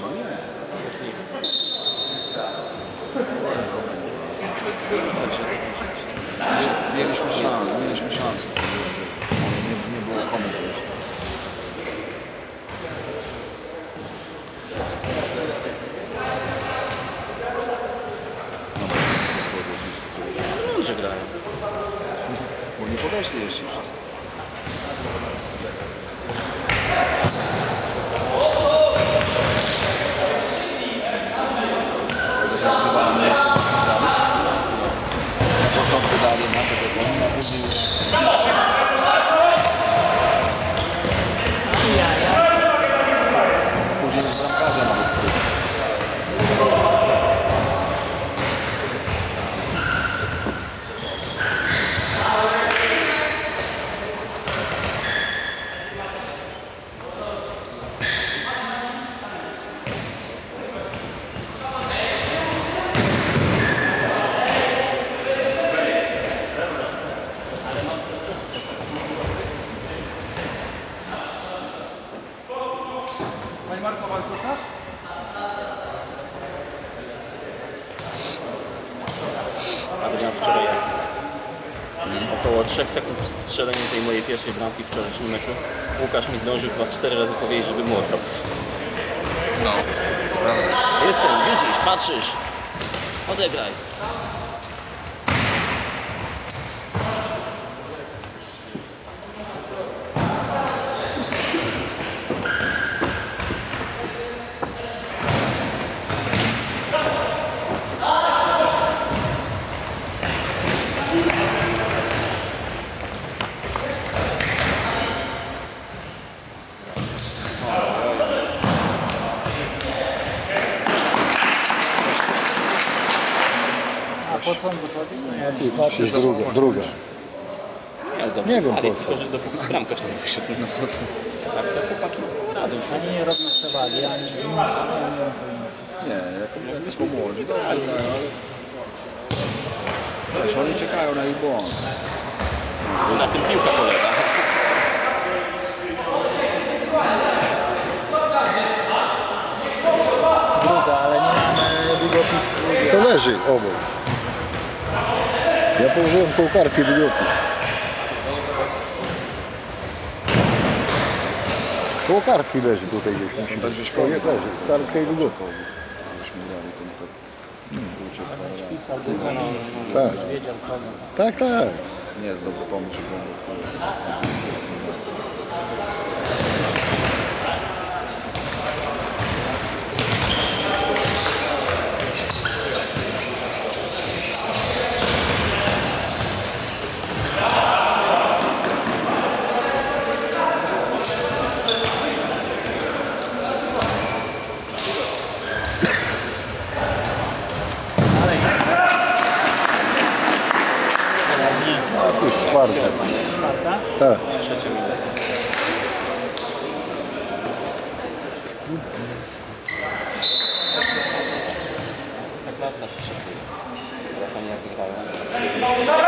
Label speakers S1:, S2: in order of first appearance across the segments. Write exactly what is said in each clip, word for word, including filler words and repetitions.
S1: No nie. Mieliśmy szansę, mieliśmy szansę. Nie, nie było komu wyjść.
S2: No, że grają.
S1: Bo nie podeszli jeszcze wszyscy. Na początku dali na to, że oni na później już... Później z bramkarza nawet krył.
S3: Panie Marko, walczysz?
S2: A wygrałem wczoraj około trzech sekund przed strzeleniem tej mojej pierwszej bramki w wczorajszym meczu. Łukasz mi zdążył chyba cztery razy powiedzieć, żeby mu odrobić.
S1: No, to prawda.
S2: Jestem, widzisz, patrzysz. Odegraj.
S3: A po co on wychodzi?
S4: piętnaście jest druga. druga.
S2: Nie, ale dobrze,
S4: Nie wiem,
S2: ale
S4: po co.
S2: tylko, że dopóki bramka nie wyszedł.
S1: No co ty?
S2: Tak, to chłopaki radzą, co?
S3: Ani nie robią przewagi, ani nic.
S1: Nie, jako, jako młodzi, dobrze grają, ale... Wiesz, oni czekają na ich błąd.
S2: No, na tym piłka polega.
S3: Druga, ale nie mamy długopisu.
S4: To leży obok. Ja położyłem koło kartki długopis. Koło kartki leży tutaj gdzieś.
S1: Tak gdzieś
S4: Koło
S1: koło.
S4: leży. Kartka i długopis.
S1: Myśmy grali ten to... uciekł parę razy.
S3: Pisał długo, no,
S4: Tak.
S3: wiedział kogo.
S4: Tak, tak.
S1: Nie jest dobry pomysł, żeby on...
S4: To jest czwarta.
S3: Czwarta?
S4: Tak.
S2: Trzecia minuta. Ta klasa się szykuje. Teraz oni jak grają.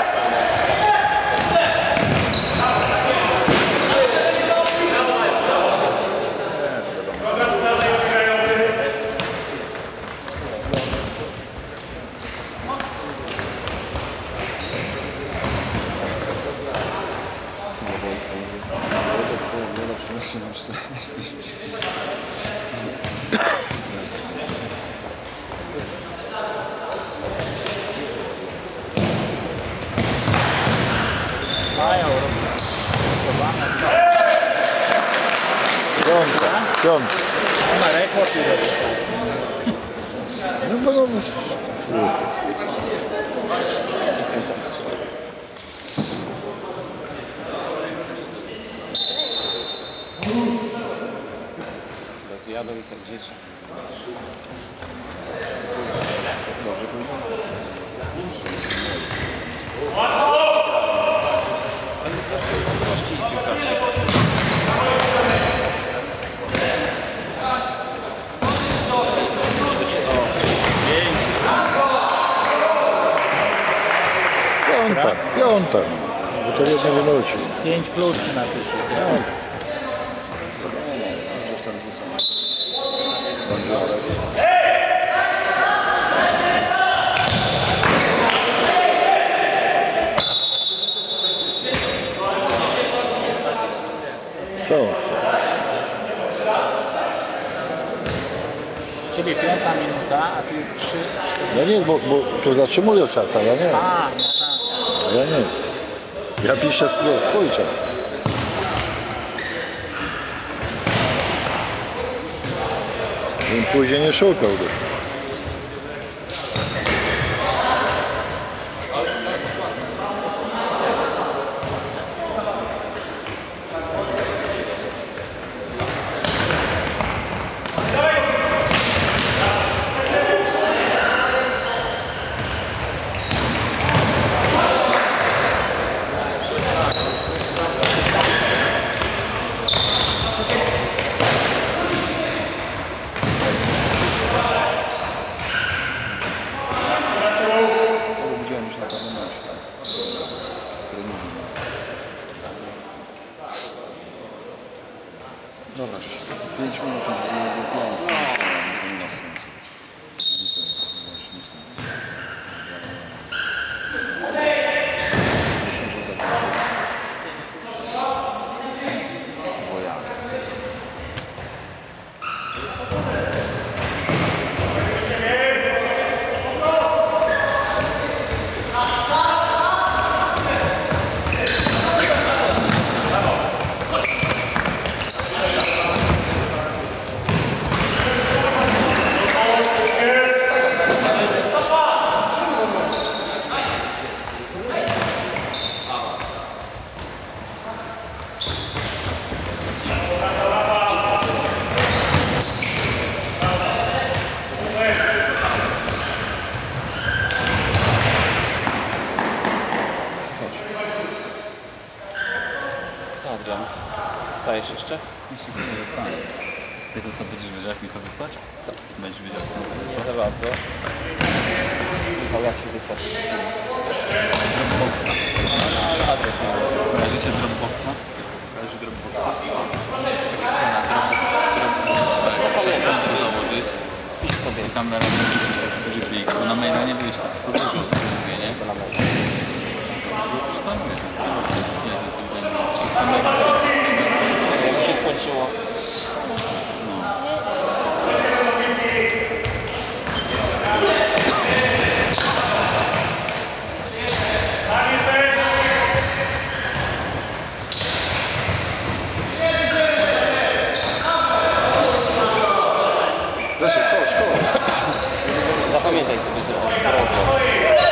S3: Mają rozsuwane.
S4: Piąta. Piąta.
S3: Ona rekord i robi.
S4: No bo no...
S2: Rozjadą i tak dzieci.
S1: Dobrze powiedziałem.
S2: Oni troszkę mądrości piłkarskiej.
S4: Piąta. Piąta. Bo to jedno minucie.
S3: pięć plus czy napisze.
S1: Gdzieś tam wysoko. Będzie Arek.
S4: Co on chce?
S3: Ciebie piąta minuta, a tu jest trzy, cztery.
S4: Ja nie, bo, bo tu zatrzymują czas, a ja nie.
S3: A, no tak.
S4: A ja nie. Ja piszę swój, swój czas. Bym później nie szukał go.
S1: Ale widziałem już na pewno mecz. Treningu. Dobra, pięć minut już było wytłumane. To nie ma sensu. No i to było śmieszne. Myślę, że zakończyłem. Bo ja.
S2: Co, Adrian? Stajesz jeszcze?
S5: Jeśli nie zostanę. Ty to co będziesz wiedział, jak mi to wysłać?
S2: Co?
S5: Będziesz wiedział, jak mi to wysłać?
S2: Za bardzo. Michał, jak się wysłać?
S5: Dropboxa.
S2: Ale adres miał.
S5: Kojarzycie Dropboxa? Kojarzysz Dropboxa? Taka strona Dropbox. Czekam to założyć.
S2: Pisz sobie.
S5: I tam na razie wrzucić taki duży plik, bo na maila nie wyjść. To dużo mówię, nie?
S2: Na mail.
S5: Dużo zajmuje. Nie, to będzie trzysta mega.
S2: Jak mi się skończyło.
S1: Leszek, chodź, chodź.
S2: Zapamiętaj sobie Dropbox.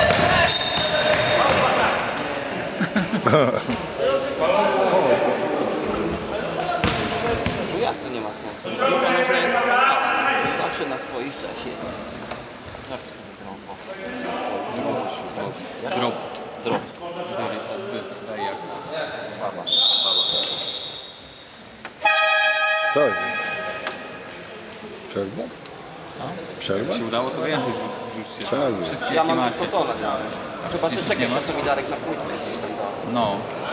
S2: No jak to nie ma sensu? Piłka nożna jest zawsze na swoich czasie. Napisz sobie Dropbox. Na swoich.
S5: Drop.
S2: Drop.
S5: Daj jak.
S2: Baba.
S4: To jest. Przerwa? Przerwa?
S5: Jak się udało, to więcej wrzućcie.
S4: Czas.
S5: Wszystkie
S2: Ja
S5: jakie
S2: mam
S5: macie.
S2: tylko to nagrane. Chyba, że
S5: Jeśli
S2: czekaj,
S5: nie
S2: to
S5: masz?
S2: co mi Darek na płytce gdzieś tam dał.
S5: No,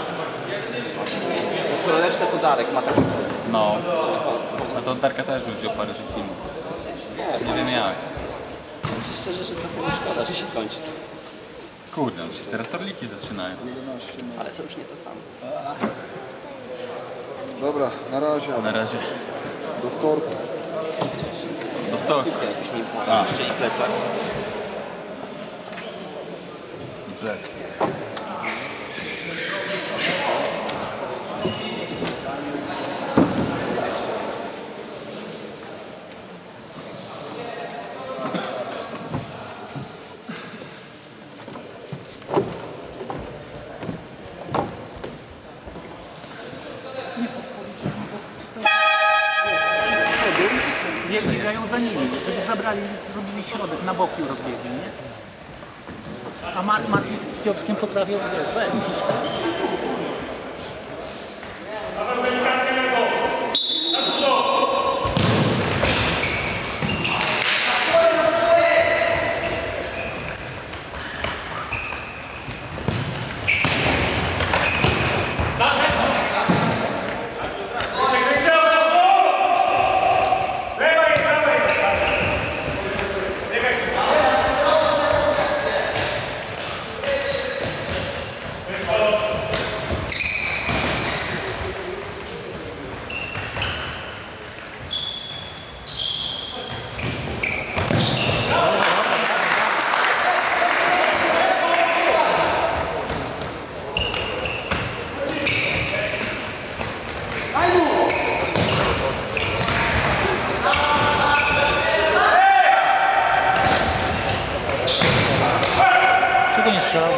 S2: Bo resztę to Darek ma taki swój.
S5: no. A to Darka też wziął parę tych filmów.
S2: Nie,
S5: Nie wiem jak.
S2: szczerze, że trochę mi szkoda, że się kończy.
S5: Kurde, no się teraz orliki zaczynają.
S2: Ale to już nie to samo.
S1: Dobra, na razie.
S5: Na razie.
S1: Do wtorku.
S5: Do stołu.
S2: Piłkę jakbyś mi
S5: A.
S2: podał jeszcze i plecak.
S5: I plec.
S3: Nie biegają za nimi, żeby zabrali, zrobili środek, na boki rozbiegli, nie? A Mar Martin z Piotrkiem potrafią, wiesz, wejść.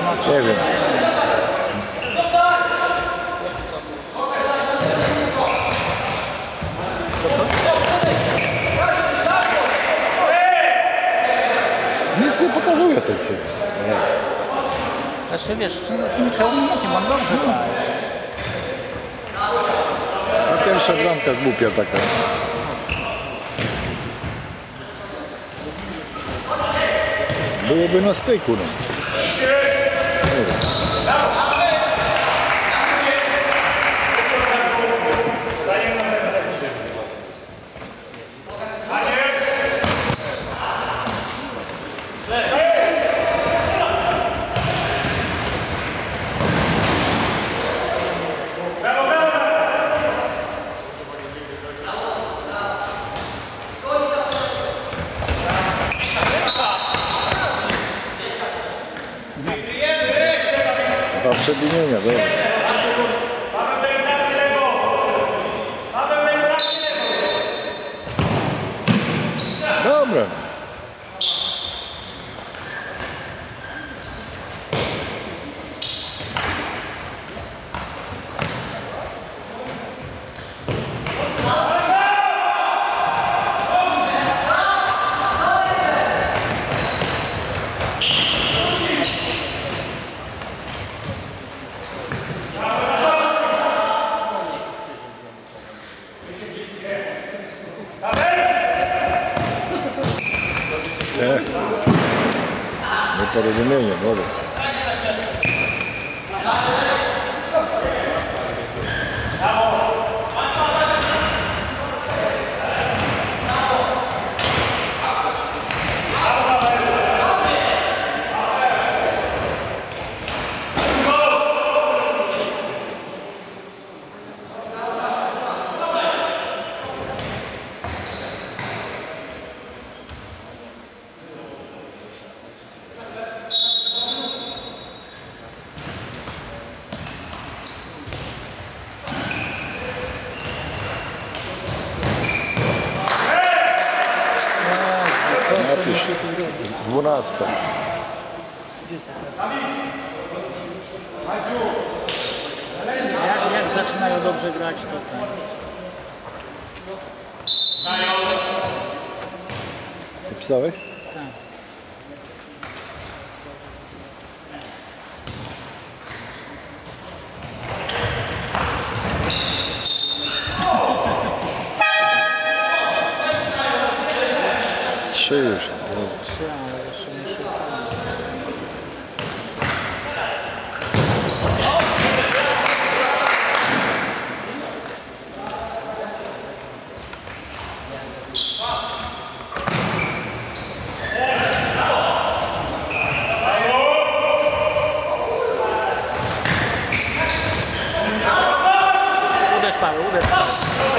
S4: Nie wiem. Nic nie pokazuje tej sobie.
S3: Znaczy wiesz, z niczym innym, on dobrze gra.
S4: A pierwsza bramka głupia taka. Byłoby na styku, no. Nie wiem. Dwa przewinienia, dobra. Dobra. Nie. Nieporozumienie, dobra. Napisz. Dwunasta.
S3: Jak, jak zaczynają dobrze grać, to ten.
S4: Napisałeś?
S3: Tak.
S4: Trzy już. Dobra.
S3: Trzy, ale jeszcze muszę... Uderz Paweł, uderz Paweł.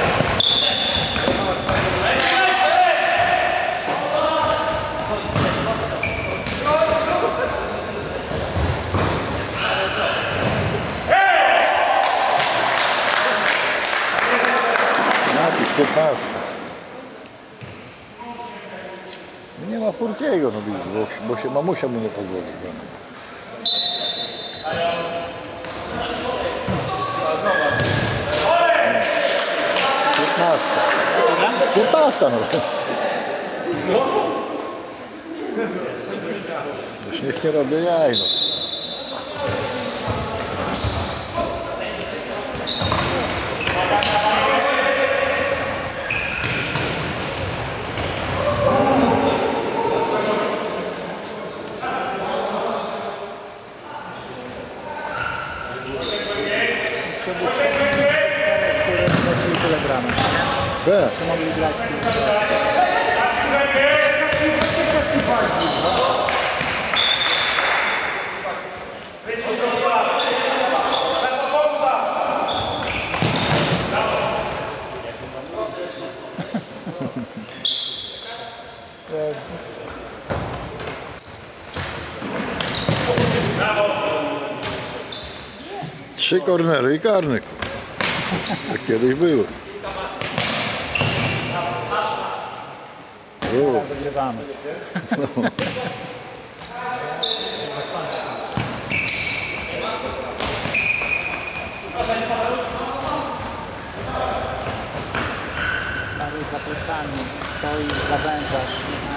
S4: Napisz piętnasta. Nie ma Furtiego, no widzisz, bo, bo się mamusia mu nie pozwoli. No. piętnasta. piętnasta, no. Już niech nie robię jaj, no.
S3: Tyle gramy.
S4: Tak.
S3: Że mogli grać.
S4: Trzy kornery i karny. Tak kiedyś było. O.
S3: Wygrywamy. plecami, stoisz, zawężasz.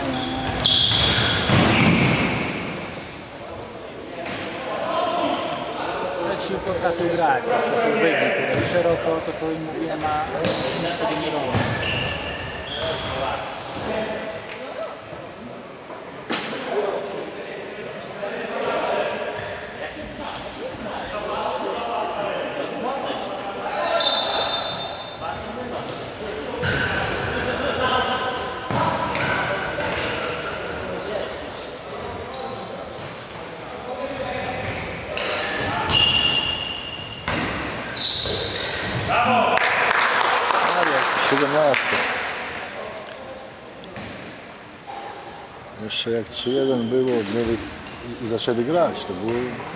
S3: Ci potrafił grać, potrafił wybić tutaj szeroko, to co im mówiłem, a nic sobie nie robią.
S4: siedemnaście. Jeszcze jak trzy jeden było mieli i, i zaczęli grać, to było...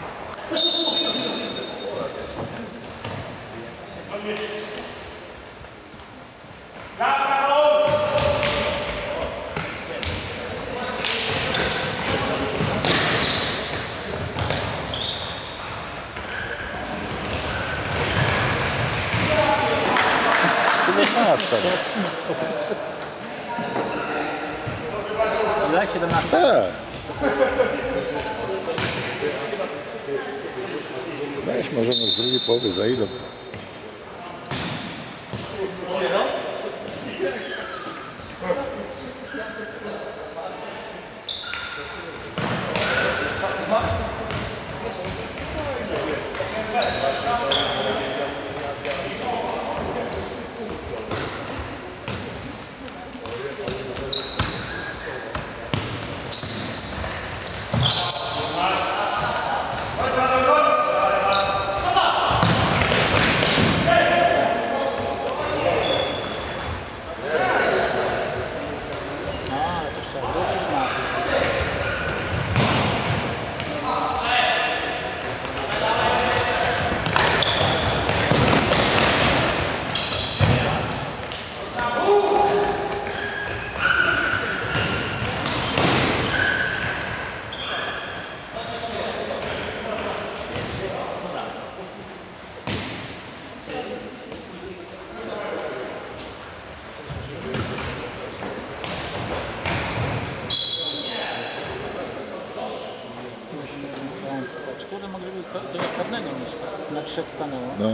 S4: siedemnaście.
S3: Ile? siedemnaście?
S4: Tak. Weź, możemy z drugiej połowy zajdą.
S3: Kurde, mogliby tyle karnego mieć. Na trzech stanęło.
S4: No.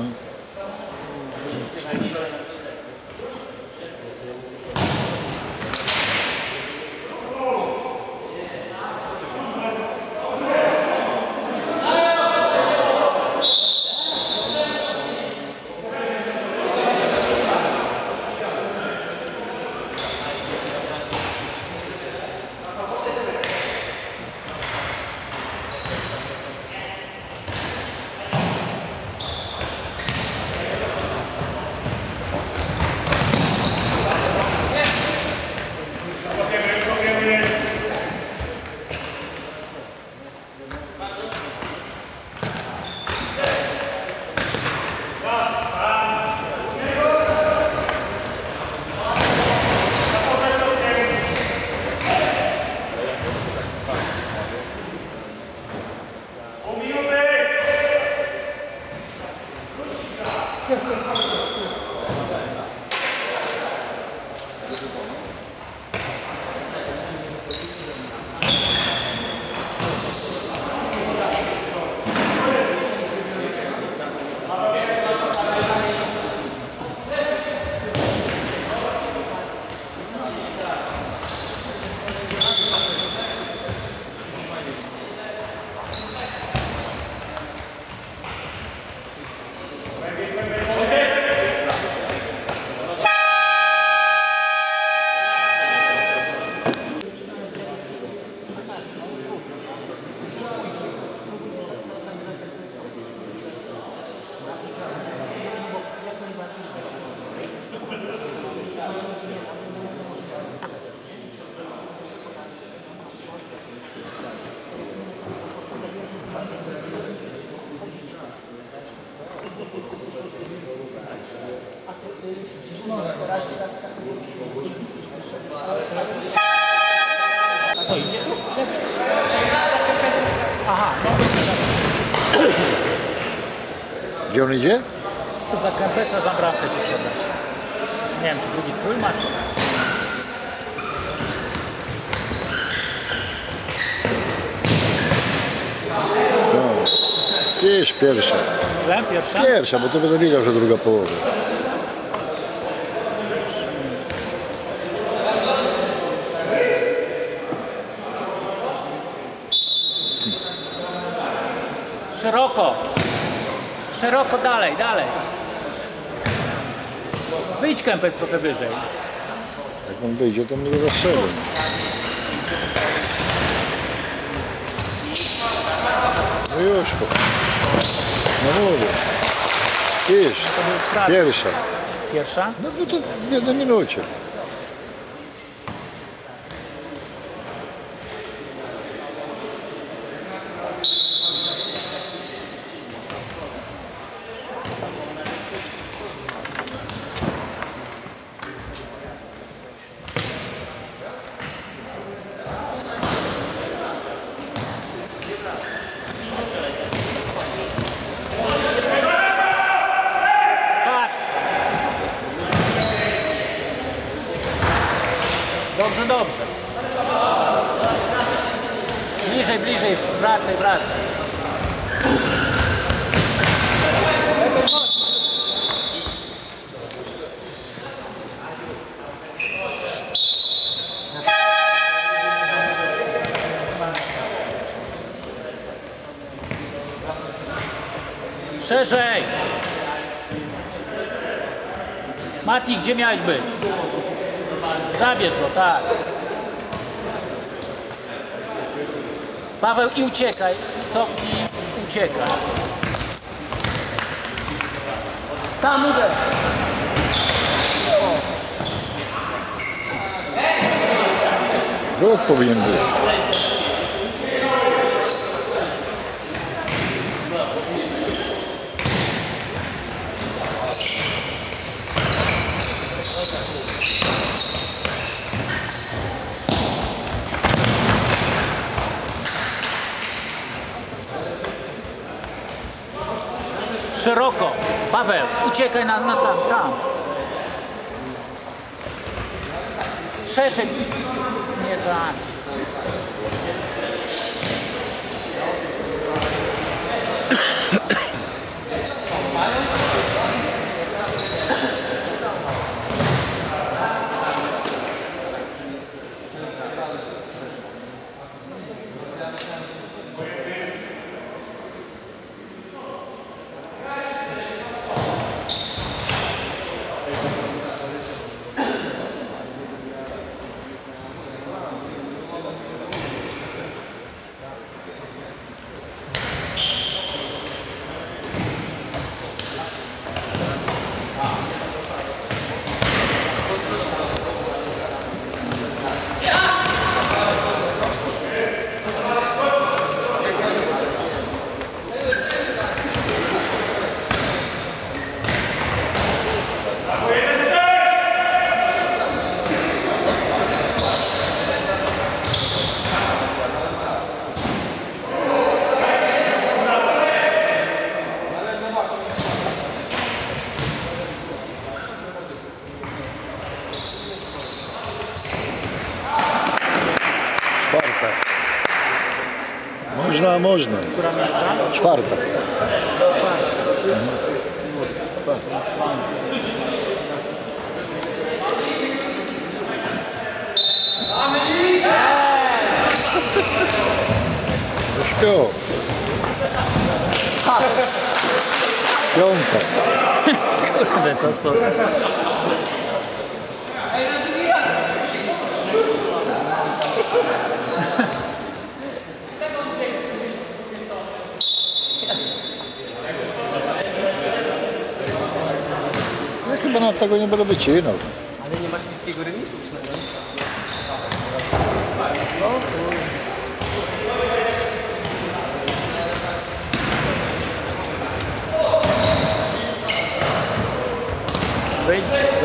S3: Aha, no.
S4: Gdzie on idzie?
S3: Za Kempesa za bramkę się przebrać. Nie wiem, czy drugi strój macie.
S4: No. Pisz pierwsza.
S3: Że? Pierwsza?
S4: Pierwsza, bo to będę wiedział, że druga połowa.
S3: Szeroko. Szeroko dalej, dalej. Wyjdź Kempes trochę wyżej.
S4: Jak on wyjdzie, to mnie rozstrzelę. No już to. No mówię. Pisz.
S3: To był strat.
S4: Pierwsza.
S3: Pierwsza?
S4: No to, to w jednej minucie.
S3: Patrz. Dobrze, dobrze. Bliżej, bliżej, wracaj, wracaj. Szerzej! Mati, gdzie miałeś być? Zabierz go, tak. Paweł, i uciekaj. Cofnij, uciekaj. Tam uderz.
S4: Ruch powinien być.
S3: Szeroko. Paweł, uciekaj na, na tam, tam. Szerzej. Nie tak.
S4: Czwarta. Można, można.
S3: Która minuta?
S4: Czwarta. Śpią. Piąta.
S3: Kurde, to są...
S4: Ja chyba na tego nie będę wycinał.
S2: Ale nie masz niskiego remisu przynajmniej.
S3: Wyjdź.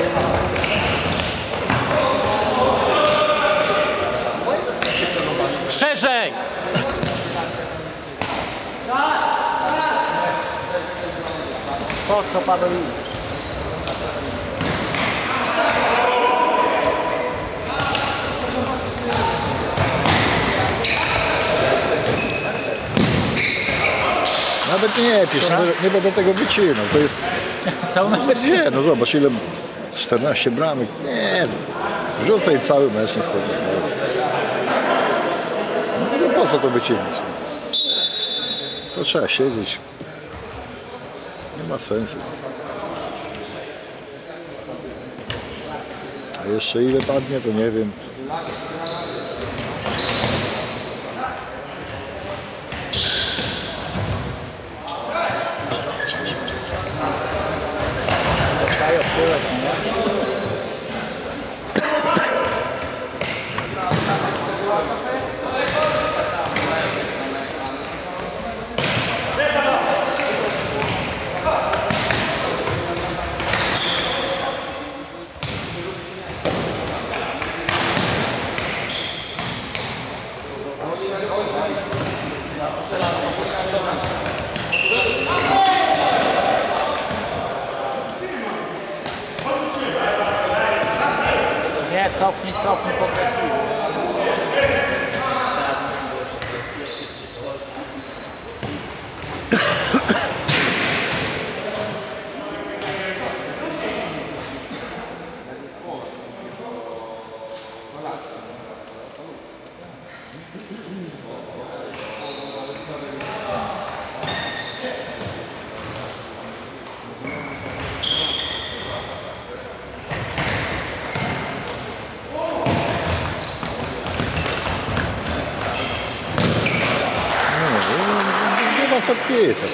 S3: Szerzej! Po co, Paweł, idziesz?
S4: Nawet nie pisz, nie, będę- nie będę tego wycinał. To jest...
S3: Cały mecz.
S4: Nie, no zobacz ile... czternaście bramek. Nie, wrzucaj cały mecz, niech sobie. No, no po co to wycinać? To trzeba siedzieć. Nie ma sensu. A jeszcze ile padnie, to nie wiem.
S3: Dostaje w tyłek, nie? Nie, cofnij, cofnij po prostu.
S4: Nie ma co pisać.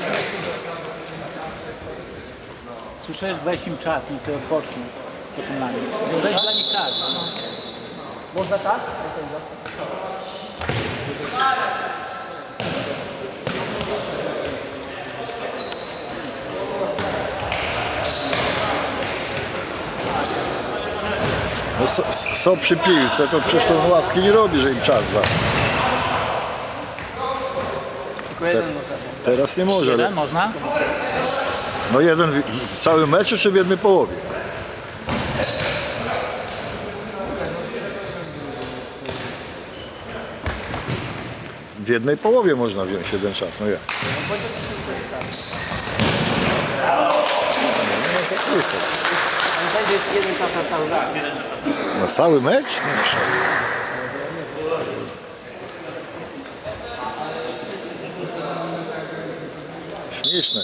S3: Słyszałeś, weź im czas, niech sobie odpoczną po tym lanie. Weź dla nich czas. Można czas?
S4: No co, co przy piłce, to przecież to łaski nie robi, że im czas za.
S3: Tylko jeden może.
S4: Teraz nie może.
S3: Jeden
S4: Ale...
S3: można?
S4: No jeden w- w całym meczu czy w jednej połowie? W jednej połowie można wziąć jeden czas, no jak? Nie ma zapisać.
S2: Będzie jeden czas na cały mecz.
S4: Na cały mecz? No, szok. Śmieszne.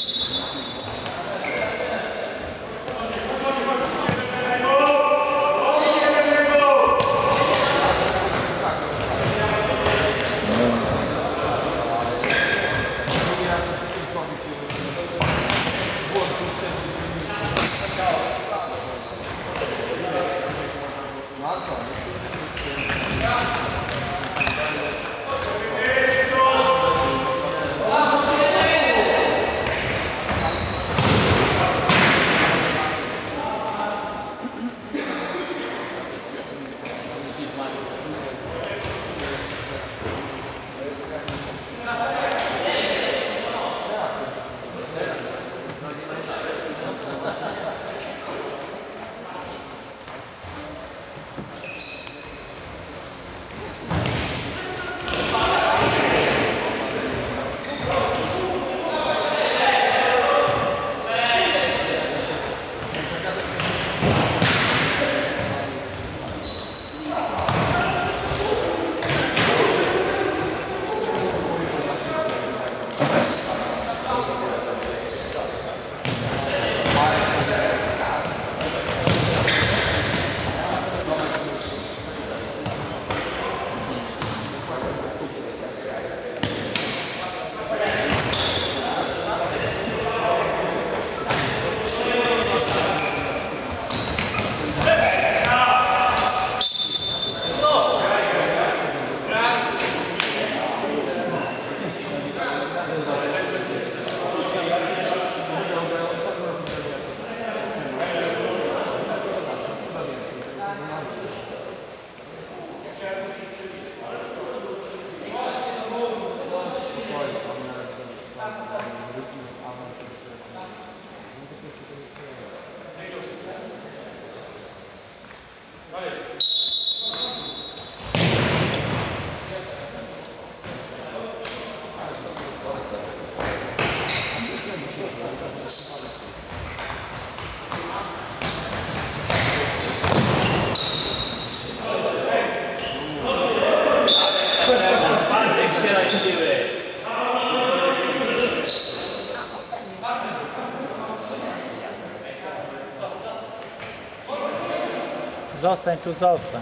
S3: zostań, tu zostań.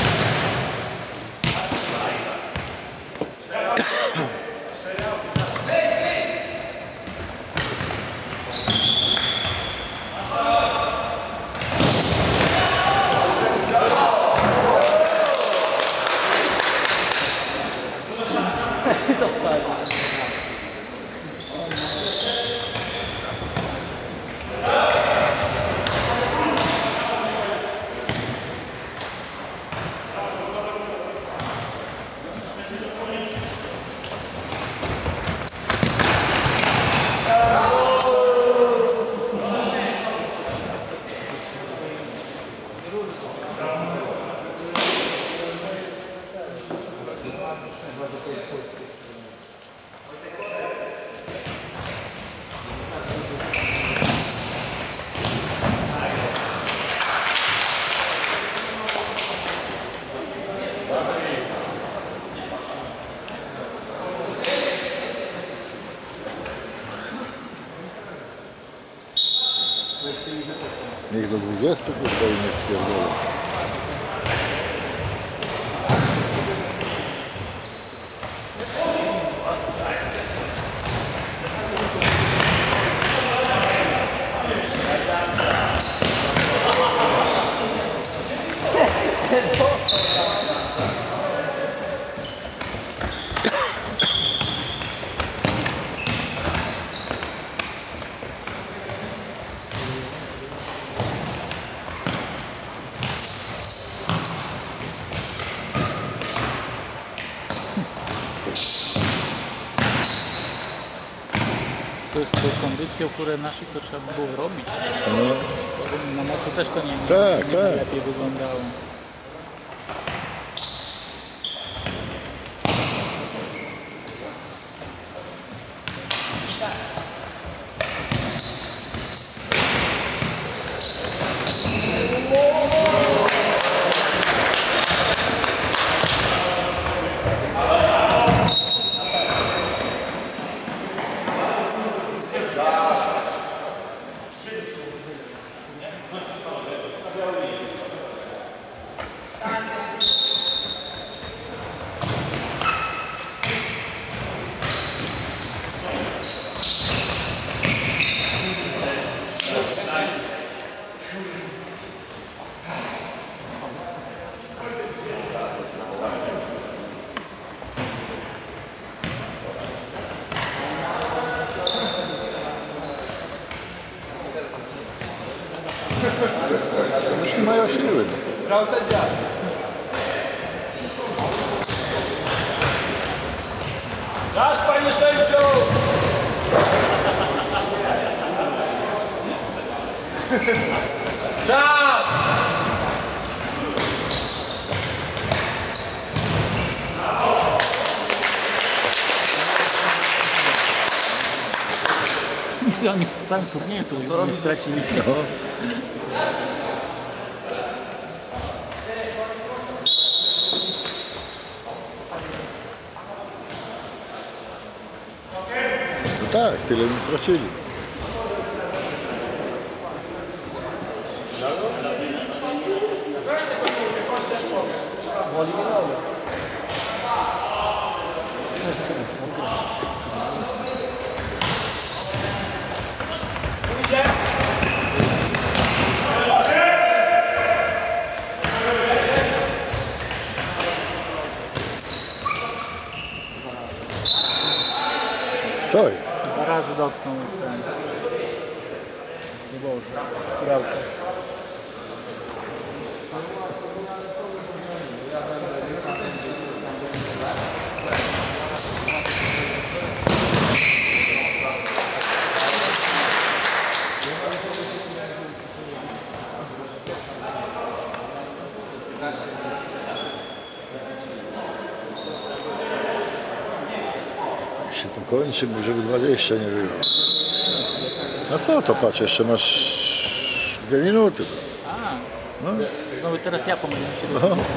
S4: Niech do dwudziestu kurde i niech pierdolę.
S3: Z tą kondycją, które naszych to trzeba by było robić.
S4: No.
S3: Na meczu też to nie, nie,
S4: Tak,
S3: nie
S4: tak.
S3: lepiej wyglądało.
S4: Już nie mają siły.
S6: Czas, panie sędzio! Czas!
S3: I oni w całym turnieju tu nie stracili.
S4: No. No tak, tyle nie stracili. Co jest?
S3: Dwa razy dotknął ten... Nie Boże, Kurałka.
S4: Się to kończy, bo żeby dwadzieścia nie było. A co to patrz, jeszcze masz dwie minuty.
S3: A,
S4: No.
S3: znowu teraz ja pomyliłem się do dwudziestu.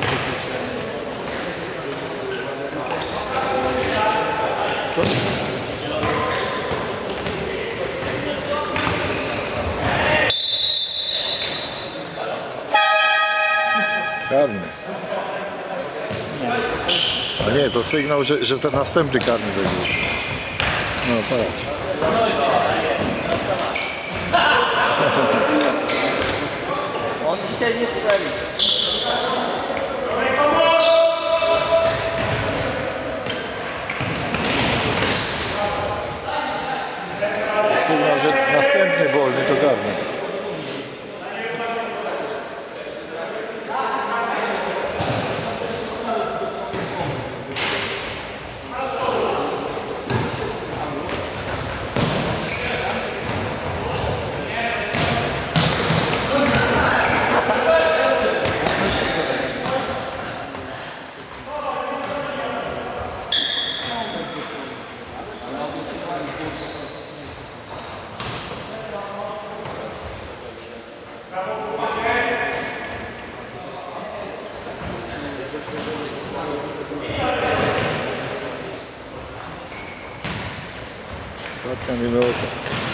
S4: A nie, to sygnał, że, że ten następny karny będzie. No patrz.
S2: On dzisiaj nie strzeli.
S4: Sygnał, że następny wolny to karny. Ostatnia minuta.